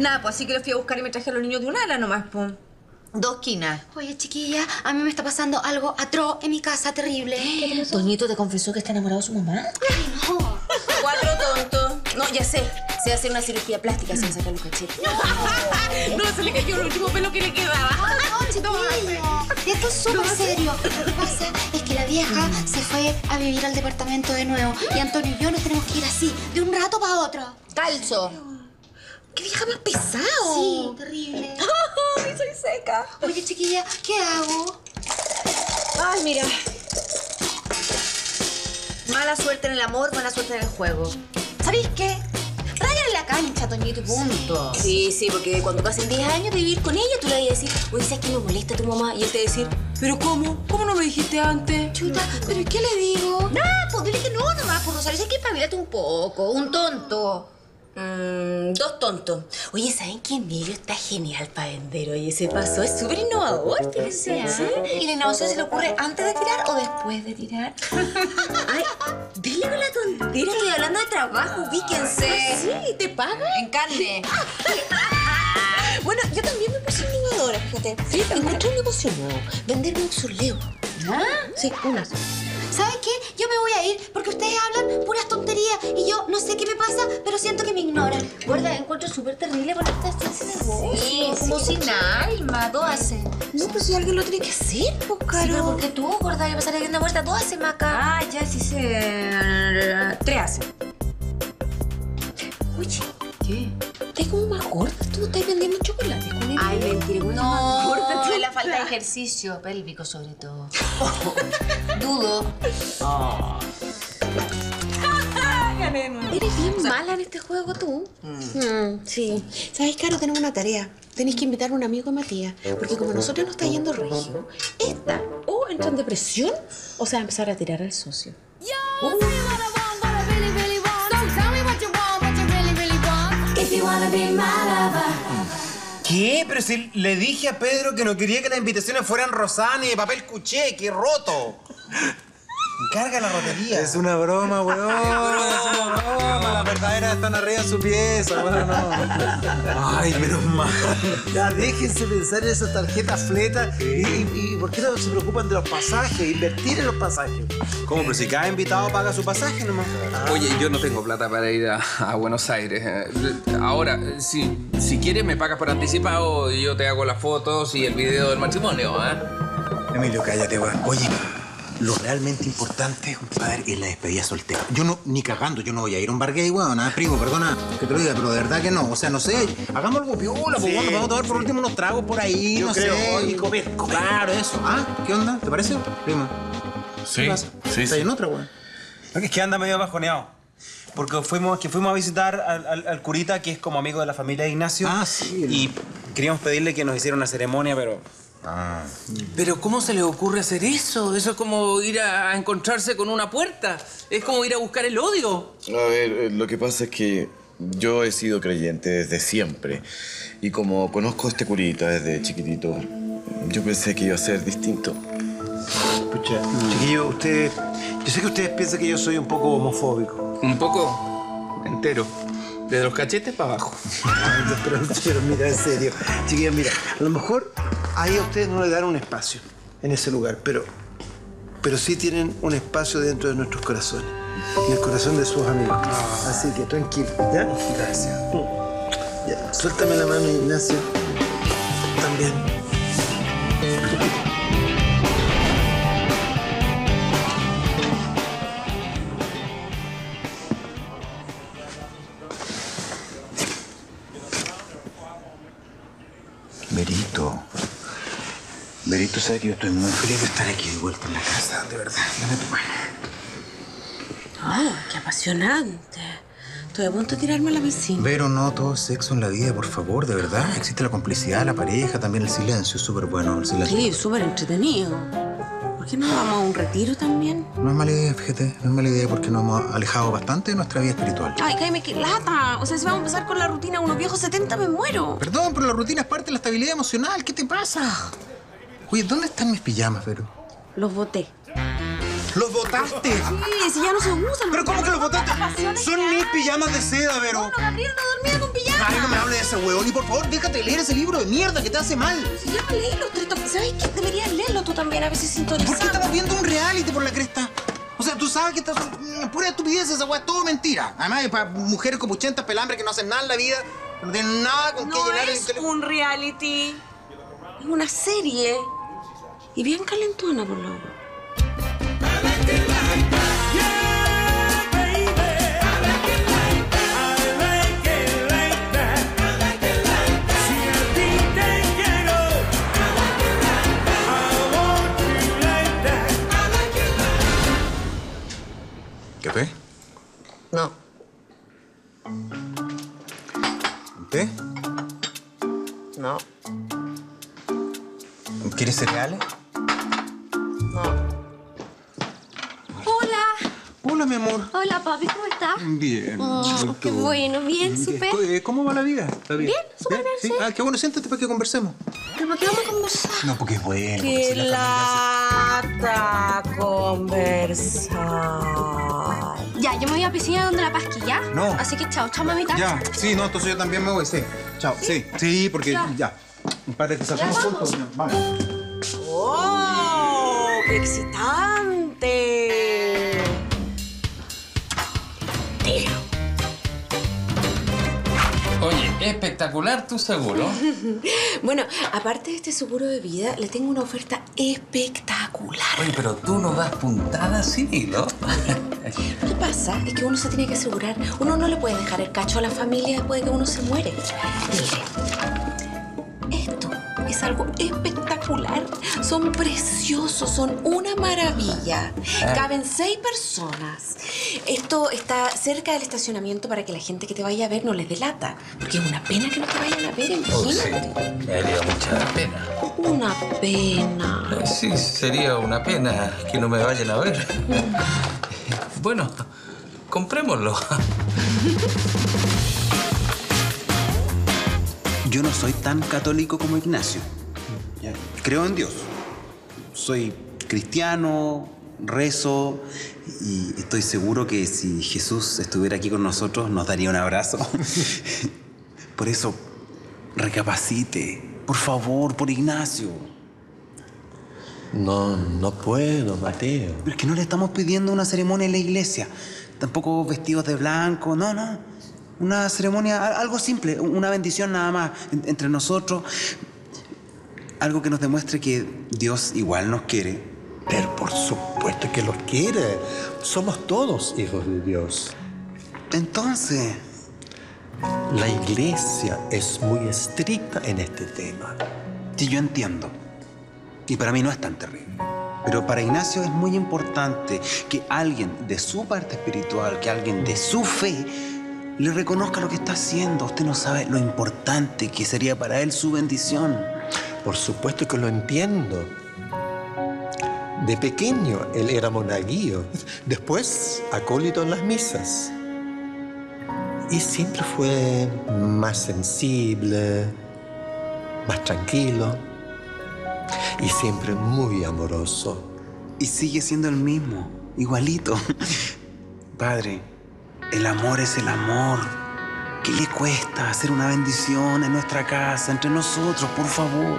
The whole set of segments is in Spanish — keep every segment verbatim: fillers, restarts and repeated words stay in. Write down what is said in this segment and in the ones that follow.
Nada, pues así que los fui a buscar y me traje a los niños de un ala nomás, pues. Dos quinas. Oye, chiquilla, a mí me está pasando algo atroz en mi casa, terrible. ¿Toñito te confesó que está enamorado de su mamá? Ay, no. Cuatro tontos. No, ya sé. Se va a hacer una cirugía plástica sin sacar los cachetes. No, se le cayó el último pelo que le quedaba. No, chiquillo. Esto es súper serio. Lo que pasa es que la vieja se fue a vivir al departamento de nuevo. Y Antonio y yo nos tenemos que ir así, de un rato para otro. Calzo. ¡Qué vieja más pesado! Sí, terrible. ¡Ay, soy seca! Oye, chiquilla, ¿qué hago? Ay, mira. Mala suerte en el amor, buena suerte en el juego. ¿Sabéis qué? Ráyale la cancha, Toñito, y punto. Sí, sí, porque cuando pasen diez años de vivir con ella, tú le vas a decir, oye, ¿sabes que me molesta tu mamá? Y él te va a decir, ¿pero cómo? ¿Cómo no me dijiste antes? Chuta, ¿pero y qué le digo? Nada, pues dile que no nomás, por Rosario. Sé que espabilate un poco, un tonto. Mm, dos tontos. Oye, ¿saben que Emilio está genial para vender? Oye, se pasó, es súper innovador, fíjense. ¿Sí? ¿Y la innovación se le ocurre antes de tirar o después de tirar? Ay, dile con la tontera, estoy hablando de trabajo, ubíquense. Sí, ¿te pagan? En carne. Bueno, yo también me puse innovadora, fíjate. Sí, encontré un negocio nuevo, vender mausoleo. ¿Ah? Sí, unas. ¿Saben qué? Yo me voy a ir porque ustedes hablan puras tonterías y yo no sé qué me pasa, pero siento que me ignoran. Guarda, encuentro súper terrible por esta estancia de voz. Sí, como sin alma, dos hacen. No, pero si alguien lo tiene que hacer, pues, Caro. Sí, pero ¿por qué tú, gorda? Que pasar aquí una vuelta, dos hacen, Maca. Ah, ya sí sé. Tres hacen. Oye, ¿qué? Estás como más gorda. Tú no estás vendiendo chocolate con él. ay, mentira, no, más gorda. tú. Es la falta de ejercicio pélvico, sobre todo. Dudo. Oh. Eres bien mala en este juego, tú. Mm. Mm, sí. ¿Sabes, Caro? Tenemos una tarea. Tenés que invitar a un amigo de Matías. Porque como a nosotros nos está yendo regio, esta o entra en depresión o se va a empezar a tirar al socio. Uh. ¿Qué? Pero si le dije a Pedro que no quería que las invitaciones fueran rosadas ni de papel cuché, ¡qué roto! Encarga la rotería. Es una broma, weón. Es una broma. Las verdaderas están arriba en su pieza, weón. No. Ay, menos mal. Ya, déjense pensar en esas tarjetas fletas. ¿Y, y, y por qué no se preocupan de los pasajes? Invertir en los pasajes. ¿Cómo? Pero si cada invitado paga su pasaje nomás. Oye, yo no tengo plata para ir a, a Buenos Aires. Eh, Ahora, si, si quieres, me pagas por anticipado y yo te hago las fotos y el video del matrimonio, ¿eh? Emilio, cállate, weón. Oye, lo realmente importante, compadre, es la despedida soltera. Yo no, ni cagando, yo no voy a ir a un bar gay, weón. Nada, primo, perdona que te lo diga, pero de verdad que no. O sea, no sé, hagamos algo piola, pues, bueno, vamos a tomar por último unos tragos por ahí, Yo no creo, sé. y comer, comer. Claro, eso. Ah, ¿qué onda? ¿Te parece, primo? Sí, ¿Qué pasa? sí, ¿Estás sí. en otra, weón? Es que anda medio bajoneado. Porque fuimos, que fuimos a visitar al, al, al curita, que es como amigo de la familia de Ignacio. Ah, sí. Y queríamos pedirle que nos hiciera una ceremonia, pero... Ah. Pero ¿cómo se le ocurre hacer eso? Eso es como ir a encontrarse con una puerta. Es como ir a buscar el odio. A ver, eh, lo que pasa es que yo he sido creyente desde siempre. Y como conozco a este curita desde chiquitito, yo pensé que iba a ser distinto. Pucha, chiquillo, usted... Yo sé que ustedes piensan que yo soy un poco homofóbico. Un poco entero. Desde los cachetes para abajo. pero, pero mira, en serio. Chiquillos, mira, a lo mejor ahí a ustedes no le dan un espacio en ese lugar, pero, pero sí tienen un espacio dentro de nuestros corazones. En el corazón de sus amigos. Así que tranquilo, ¿ya? Gracias. Ya, suéltame la mano, Ignacio. También. Berito. Berito sabe que yo estoy muy feliz de estar aquí de vuelta en la casa, de verdad. Dame tu mano. Oh, qué apasionante. Estoy a punto de tirarme a la piscina. Vero, no todo es sexo en la vida, por favor, de verdad. Existe la complicidad, la pareja, también el silencio. Es súper bueno el silencio. Sí, súper entretenido. ¿Por qué no vamos a un retiro también? No es mala idea, fíjate. No es mala idea porque nos hemos alejado bastante de nuestra vida espiritual. Ay, cállame, qué lata. O sea, si vamos a empezar con la rutina unos viejos setenta, me muero. Perdón, pero la rutina es parte de la estabilidad emocional. ¿Qué te pasa? Oye, ¿dónde están mis pijamas, Vero? Los boté. ¿Los botaste? Sí, si ya no se usan. ¿Pero cómo que los botaste? Son mis pijamas de seda, Vero. No, Gabriel no dormía con pijamas. Mari, no me hables de ese huevón. Y por favor, déjate leer ese libro de mierda que te hace mal. Si ya me leí los tres tomos. ¿Sabes qué? Deberías leerlo tú también, a ver si sintonizamos. ¿Por qué estás viendo un reality por la cresta? O sea, tú sabes que estás pura estupidez, esa weá es todo mentira. Además, es para mujeres copuchentas, pelambres que no hacen nada en la vida, no tienen nada con qué No llenar el es teléfono. un reality. Es una serie. Y bien calentona, por lo menos. ¿Café? No. ¿Té? No. ¿Quieres cereales? No. Hola. Hola, mi amor. Hola, papi, ¿cómo estás? Bien. Oh, ¿Y qué tú? bueno, bien, súper. Eh, ¿Cómo va la vida? ¿Está bien? Bien, súper bien, sí. Ah, qué bueno, siéntate para que conversemos. ¿Pero por qué vamos a conversar? No, porque es bueno. porque Qué si la lata conversar. Ya, yo me voy a piscina donde la pasqui, ¿ya? No. Así que chao, chao, mamita. familia... Ya, sí, no, entonces yo también me voy, sí. Chao, sí. Sí, porque Ya. ya. Padre, que salgamos Ya, juntos. Vamos. ¡Oh! ¡Qué excitante! Oye, espectacular tu seguro. Bueno, aparte de este seguro de vida, le tengo una oferta espectacular. Oye, pero tú no das puntada así, ¿no? Lo que pasa es que uno se tiene que asegurar. Uno no le puede dejar el cacho a la familia después de que uno se muere. Mire, esto es algo espectacular. Son preciosos, son una maravilla. Caben seis personas. Esto está cerca del estacionamiento para que la gente que te vaya a ver no les delata. Porque es una pena que no te vayan a ver, Oh, sí, imagínate. me haría mucha pena. Una pena. Eh, Sí, sería una pena que no me vayan a ver. Bueno, comprémoslo. Yo no soy tan católico como Ignacio. Ya, creo en Dios. Soy cristiano, rezo y estoy seguro que si Jesús estuviera aquí con nosotros nos daría un abrazo. Por eso, recapacite. Por favor, por Ignacio. No, no puedo, Mateo. Pero es que no le estamos pidiendo una ceremonia en la iglesia. Tampoco vestidos de blanco, no, no. Una ceremonia, a- algo simple, una bendición nada más en- entre nosotros. Algo que nos demuestre que Dios igual nos quiere. Pero por supuesto que los quiere. Somos todos hijos de Dios. Entonces, La iglesia es muy estricta en este tema. sí, yo entiendo. Y para mí no es tan terrible. Pero para Ignacio es muy importante que alguien de su parte espiritual, que alguien de su fe, le reconozca lo que está haciendo. Usted no sabe lo importante que sería para él su bendición. Por supuesto que lo entiendo. De pequeño él era monaguillo, después acólito en las misas. Y siempre fue más sensible, más tranquilo y siempre muy amoroso. Y sigue siendo el mismo, igualito. Padre, el amor es el amor. ¿Qué le cuesta hacer una bendición en nuestra casa, entre nosotros, por favor?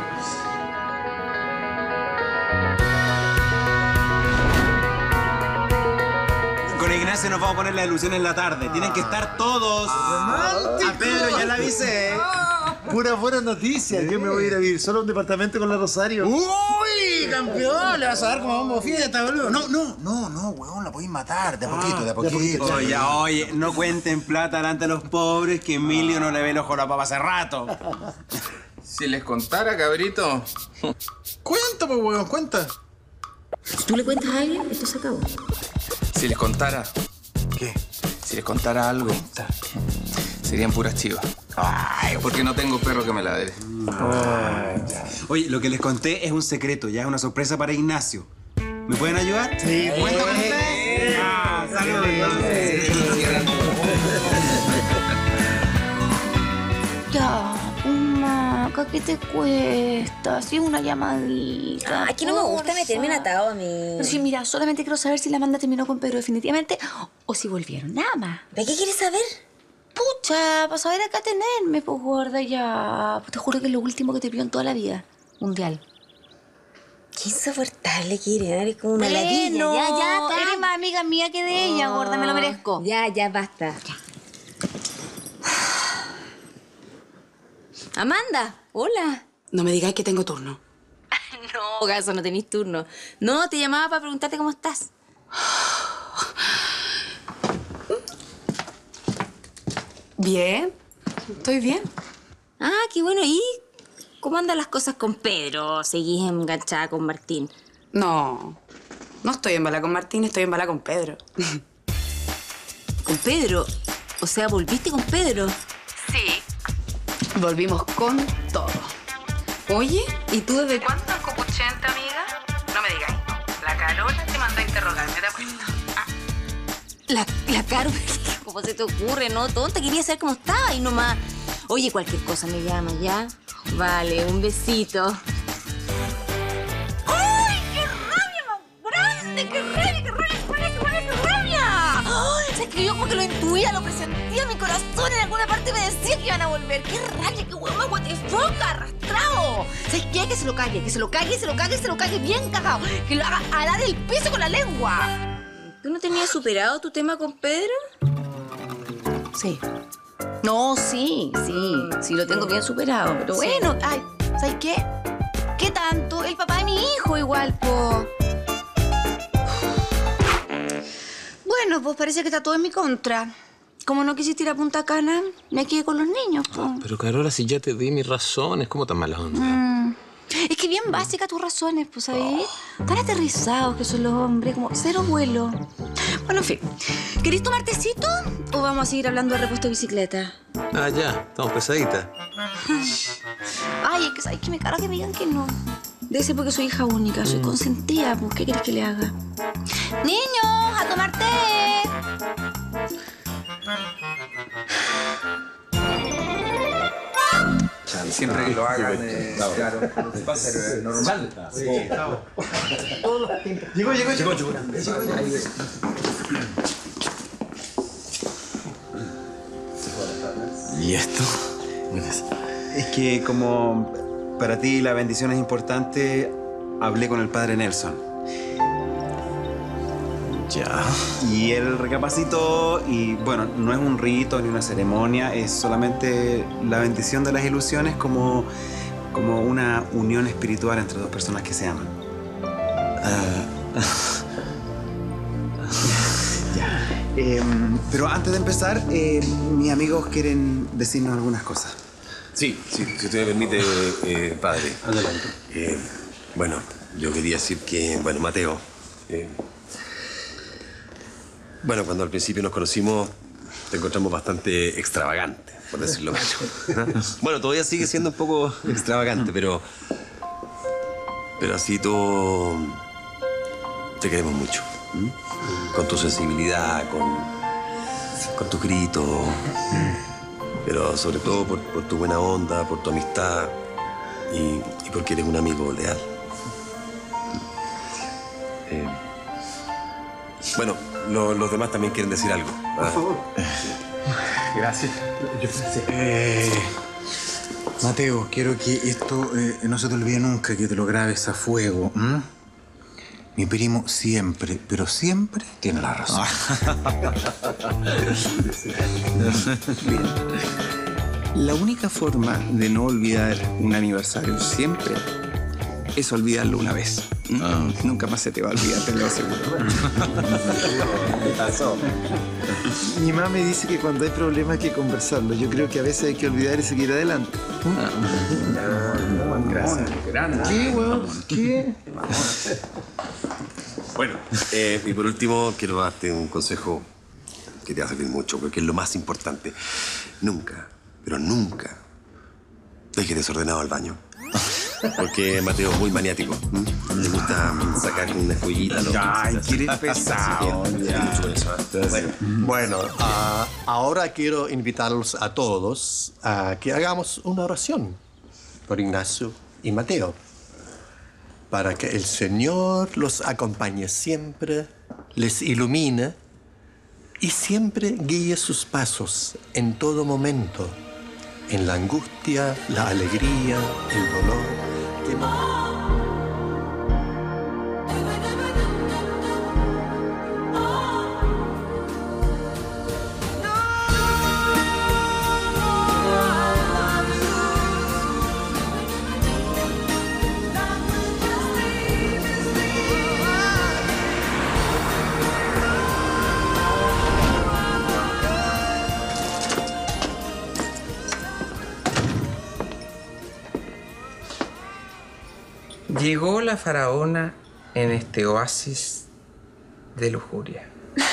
Con Ignacio nos vamos a poner la ilusión en la tarde. Tienen que estar todos. A Pedro ya le avisé. Pura buena noticia. Yo me voy a ir a vivir solo a un departamento con la Rosario. ¡Uy, campeón! Le vas a dar como bombo fiesta, boludo. No, no, no, no, weón, la podéis matar. De a poquito, de a poquito. Oye, oye, no cuenten plata delante de los pobres, que Emilio no le ve el ojo a la papa hace rato. Si les contara, cabrito. Cuenta, pues, weón, cuenta. Si tú le cuentas a alguien, esto se acabó. Si les contara. ¿Qué? Si les contara algo. Serían puras chivas. Ay, porque no tengo perro que me ladre. Oye, lo que les conté es un secreto, ya es una sorpresa para Ignacio. ¿Me pueden ayudar? Sí. ¿Cuenta con ustedes? Ah, saludos. Ya, Maca, ¿qué te cuesta? Si es una llamadita. Aquí no me gusta porfa. meterme en atado a mí. Sí, mira, solamente quiero saber si la Amanda terminó con Pedro definitivamente o si volvieron, nada más. ¿De qué quieres saber? Pucha, para saber acá tenerme, pues gorda, ya. Te juro que es lo último que te pido en toda la vida. Mundial. Qué insoportable que eres, eres como una Bueno, ladilla. Ya, ya, está. eres más amiga mía que de ella, gorda, me lo merezco. Ya, ya, basta. Ya. Amanda, hola. No me digáis que tengo turno. No, gaso, no tenés turno. No, te llamaba para preguntarte cómo estás. Bien, estoy bien. Ah, qué bueno. ¿Y cómo andan las cosas con Pedro? ¿Seguís enganchada con Martín? No, no estoy en bala con Martín, estoy en bala con Pedro. ¿Con Pedro? O sea, ¿volviste con Pedro? Sí. Volvimos con todo. Oye, ¿y tú desde cuándo estás copuchenta, amiga? No me digáis. La Carola te mandó a interrogarme, ¿te apuesto? Ah. La, la Caro, ¿cómo se te ocurre, no? Tonta, quería saber cómo estaba y nomás. Oye, cualquier cosa me llama, ¿ya? Vale, un besito. ¡Ay, qué rabia más grande! ¡Qué rabia, qué rabia, qué rabia, qué rabia, qué rabia! ¡Ay! ¿Sabes que yo como que lo intuía, lo presentía? Mi corazón en alguna parte me decía que iban a volver. ¡Qué rabia, qué huevo más what the fuck, arrastrado! ¿Sabes qué? Que se lo cague, que se lo cague, se lo cague, se lo cague bien cagado. Que lo haga alar el piso con la lengua. ¿Tú no tenías superado tu tema con Pedro? Sí. No, sí, sí, sí lo tengo bien superado, pero Sí. bueno, ay, ¿sabes qué? ¿Qué tanto? El papá de mi hijo igual, po. Bueno, pues parece que está todo en mi contra. Como no quisiste ir a Punta Cana, me quedé con los niños, po. Pero Carola, si ya te di mis razones, ¿cómo tan mala onda? Mm. Es que bien básica tus razones, pues, ¿sabes? Tan aterrizados que son los hombres, como cero vuelo. Bueno, en fin. ¿Querés tomar tecito o vamos a seguir hablando de repuesto de bicicleta? Ah, ya, estamos pesaditas. Ay, es que sabes que me carga que me digan que no. Debe ser porque soy hija única, soy consentida, pues, ¿qué querés que le haga? ¡Niños, a tomar té! Siempre que lo hagan, eh, claro, va a ser normal. Llegó, llegó, llegó, llegó. ¿Y esto? Es que como para ti la bendición es importante, hablé con el padre Nelson. Ya. Y él recapacitó y, bueno, no es un rito ni una ceremonia, es solamente la bendición de las ilusiones como, como una unión espiritual entre dos personas que se aman. Uh, ya. Eh, pero antes de empezar, eh, mis amigos quieren decirnos algunas cosas. Sí, sí, si usted me permite, eh, padre. Adelante. Eh, bueno, yo quería decir que, bueno, Mateo, eh, bueno, cuando al principio nos conocimos, te encontramos bastante extravagante, por decirlo menos. ¿No? Bueno, todavía sigue siendo un poco extravagante, pero... Pero así todo... Te queremos mucho. ¿Mm? Con tu sensibilidad, con, con tu grito, pero sobre todo por, por tu buena onda, por tu amistad y, y porque eres un amigo leal. Eh, bueno, lo- los demás también quieren decir algo. Por favor. Gracias. Eh, Mateo, quiero que esto eh, no se te olvide nunca, que te lo grabes a fuego. ¿m? Mi primo siempre, pero siempre tiene la razón. Bien. La única forma de no olvidar un aniversario siempre es olvidarlo una vez. ¿Mm? Ah. Nunca más se te va a olvidar, te lo aseguro. ¿Qué pasó? Mi mamá me dice que cuando hay problemas hay que conversarlo. Yo creo que a veces hay que olvidar y seguir adelante. Gracias. ¿Qué, weón? ¿Qué? Bueno, eh, y por último, quiero darte un consejo que te va a servir mucho, porque es lo más importante. Nunca, pero nunca, dejes desordenado al baño. Porque Mateo es muy maniático. ¿m? Le gusta sacar una joyita. ¿No? Ay, quiere pesado. Bueno, Bueno, ah, ahora quiero invitarlos a todos a que hagamos una oración por Ignacio y Mateo, para que el Señor los acompañe siempre, les ilumine y siempre guíe sus pasos en todo momento, en la angustia, la alegría, el dolor. Que no... Llegó la faraona en este oasis de lujuria.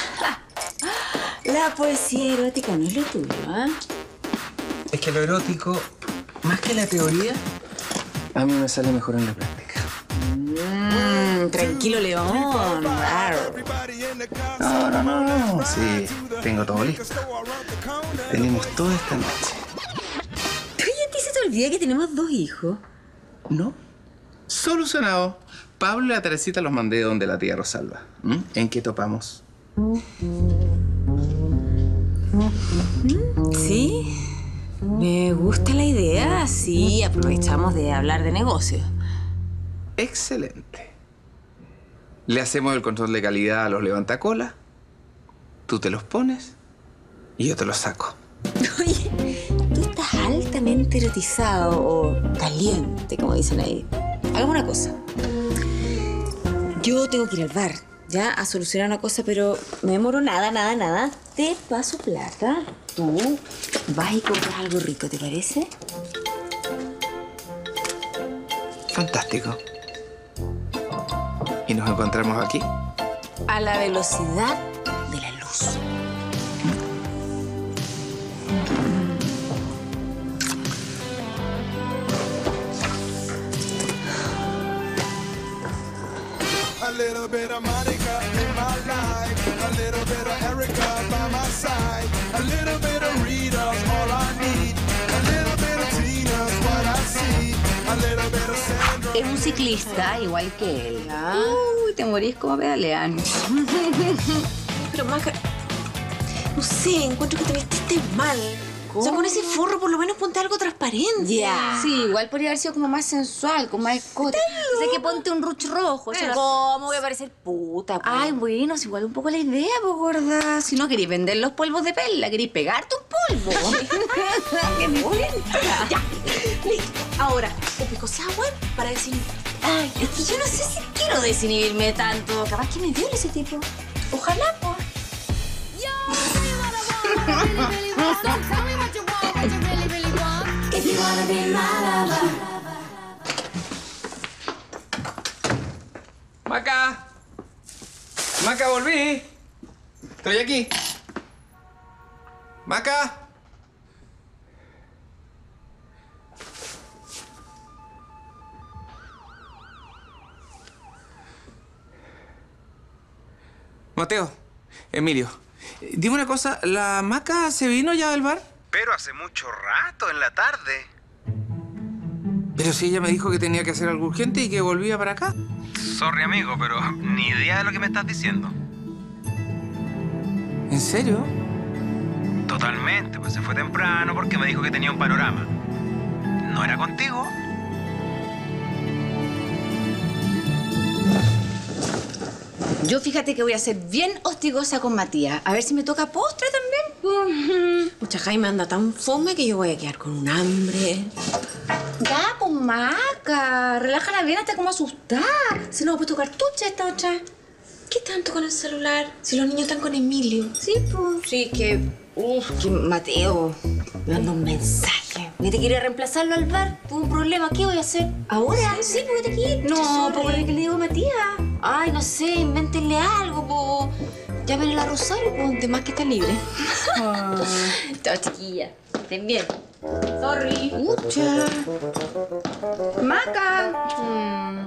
La poesía erótica no es lo tuyo, ¿ah? ¿eh? Es que lo erótico, más que la teoría, a mí me sale mejor en la práctica. Mm, tranquilo, León. No, no, no, no. Sí, tengo todo listo. Tenemos toda esta noche. Oye, ¿a ti se te olvida que tenemos dos hijos? ¿No? Solucionado. Pablo y la Teresita los mandé donde la tía Rosalba. ¿Mm? ¿En qué topamos? Sí, me gusta la idea. Sí, aprovechamos de hablar de negocios. Excelente. Le hacemos el control de calidad a los levantacolas. Tú te los pones y yo te los saco. Oye, tú estás altamente erotizado o caliente, como dicen ahí. Hagamos una cosa. Yo tengo que ir al bar, ya, a solucionar una cosa, pero no demoro nada, nada, nada. Te paso plata. Tú vas y compras algo rico, ¿te parece? Fantástico. ¿Y nos encontramos aquí? A la velocidad de la luz. A little bit of Monica in my life, a little bit of Erica by my side, a little bit of Rita's all I need, a little bit of Tina's what I see, a little bit of Sandra. Es un ciclista igual que él. Uy, te morís como pedalean. Pero, Maca, no sé, encuentro que te vestiste mal. ¿Cómo? O sea, con ese forro por lo menos ponte algo transparente. Ya. Sí, igual podría haber sido como más sensual, con más escote. O sea, que ponte un ruch rojo. Pero, ¿cómo voy a parecer puta, po? Ay, bueno, es igual un poco la idea, pues, gorda. Si no queréis vender los polvos de perla, queréis pegarte un polvo. ¡Qué bonita! Ya, listo. Ahora, un pico sour para desinhibir. Ay, es que yo no sé si quiero desinhibirme tanto. Capaz que me viole ese tipo. Ojalá, pues. ¡Maca! ¡Maca, volví! Estoy aquí. ¡Maca! Mateo, Emilio, dime una cosa, ¿la Maca se vino ya del bar? Pero hace mucho rato, en la tarde. Pero si ella me dijo que tenía que hacer algo urgente y que volvía para acá. Sorry, amigo, pero ni idea de lo que me estás diciendo. ¿En serio? Totalmente, pues se fue temprano porque me dijo que tenía un panorama. ¿No era contigo? Yo fíjate que voy a ser bien hostigosa con Matías. A ver si me toca postre también. Mucha Jaime anda tan fome que yo voy a quedar con un hambre. Ya, pues, Maca. Relájala bien, hasta como asustada. Se nos va a puesto cartucha esta otra. ¿Qué tanto con el celular? Si los niños están con Emilio. Sí, pues. Sí, que... Uf, que Mateo me manda un mensaje. ¿Me te quiere reemplazarlo al bar? Tuve un problema. ¿Qué voy a hacer? ¿Ahora? Sí, sí, porque te quiero. No, ¿por qué le digo a Matías? Ay, no sé, invéntenle algo, po. Llamen a la Rosario, po, de más que está libre. Oh. Chao, chiquilla. Estén bien. Sorry. Mucha. Maca. Mm.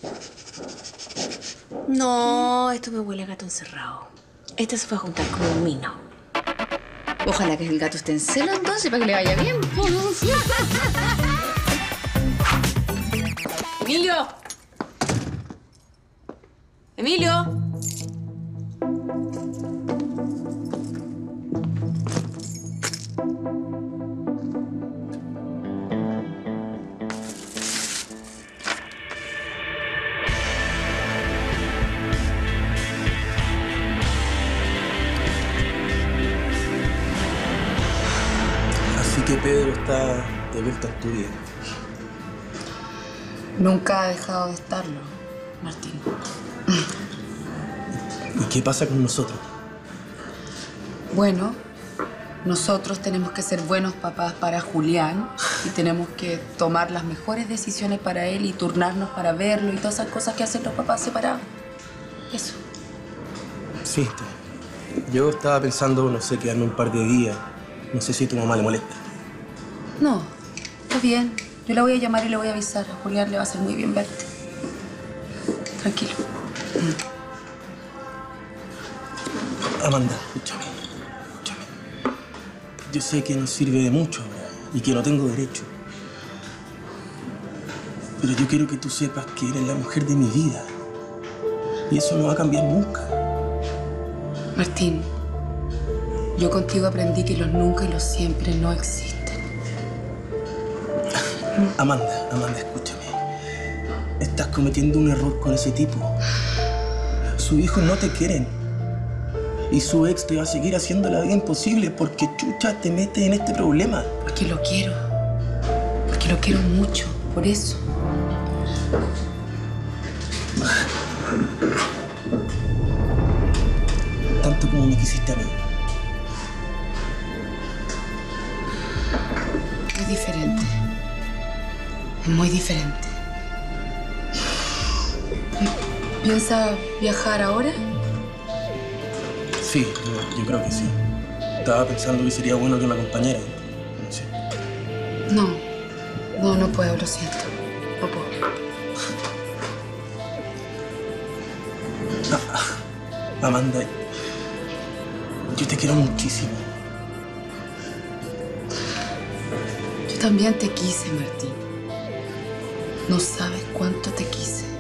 No, esto me huele a gato encerrado. Este se fue a juntar con un mino. Ojalá que el gato esté en celo entonces para que le vaya bien. ¡Emilio! ¡Emilio! está de vuelta en tu vida. Nunca ha dejado de estarlo, Martín. ¿Y qué pasa con nosotros? Bueno, nosotros tenemos que ser buenos papás para Julián y tenemos que tomar las mejores decisiones para él y turnarnos para verlo y todas esas cosas que hacen los papás separados. Eso. Sí, estoy. Yo estaba pensando, no sé, quedarme un par de días. No sé si a tu mamá le molesta. No, está bien. Yo la voy a llamar y le voy a avisar. A Julián le va a hacer muy bien verte. Tranquilo. Amanda, escúchame. Escúchame. Yo sé que no sirve de mucho ahora y que no tengo derecho. Pero yo quiero que tú sepas que eres la mujer de mi vida. Y eso no va a cambiar nunca. Martín, yo contigo aprendí que los nunca y los siempre no existen. Amanda, Amanda, escúchame. Estás cometiendo un error con ese tipo. Sus hijos no te quieren. Y su ex te va a seguir haciendo la vida imposible porque chucha te mete en este problema. Porque lo quiero. Porque lo quiero mucho. Por eso. Tanto como me quisiste a mí. Es diferente. Es muy diferente. ¿Piensa viajar ahora? Sí, yo, yo creo que sí. Estaba pensando que sería bueno que me acompañara. No sé. No. No, no puedo, lo siento. No puedo. Ah, Amanda, yo te quiero muchísimo. Yo también te quise, Martín. No sabes cuánto te quise.